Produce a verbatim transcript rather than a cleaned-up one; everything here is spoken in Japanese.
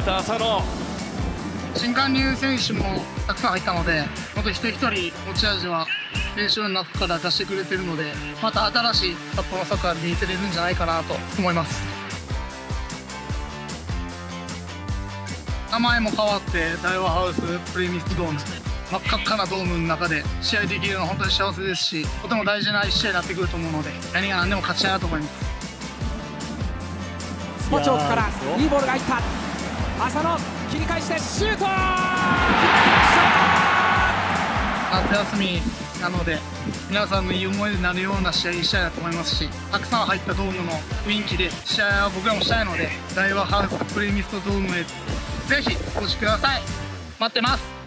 った浅野。 新加入選手もたくさん入ったので、本当一人一人持ち味は練習の中から出してくれてるので、また新しい札幌サッカーで見せれるんじゃないかなと思います。名前も変わって大和ハウスプレミスドーム、真っ赤っかなドームの中で試合できるのは本当に幸せですし、とても大事な一試合になってくると思うので、何が何でも勝ちたいなと思います。 スポチョークからいいボールが入った。浅野切り返してシュート。 夏休みなので皆さんのいい思い出になるような試合にしたいなと思いますし、たくさん入ったドームの雰囲気で試合は僕らもしたいので、大和ハウスプレミストドームへぜひお越しください。待ってます。